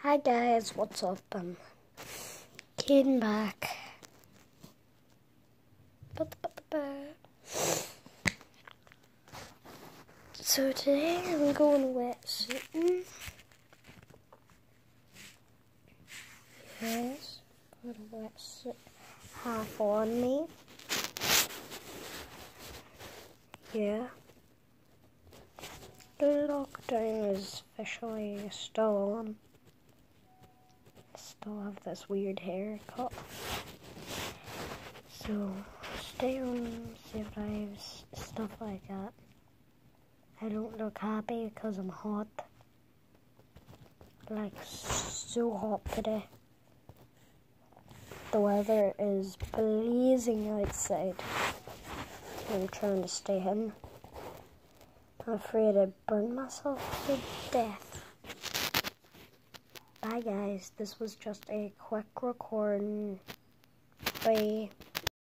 Hi guys, what's up? I'm Caden back. So today I'm going wetsuiting. Yes, got a wetsuit half on me. Yeah. The lockdown is officially still on. I still have this weird haircut. So stay on, see vibes, stuff like that. I don't look happy because I'm hot. Like, so hot today. The weather is blazing outside. I'm trying to stay in. I'm afraid I'd burn myself to death. Bye guys, this was just a quick recording. Bye.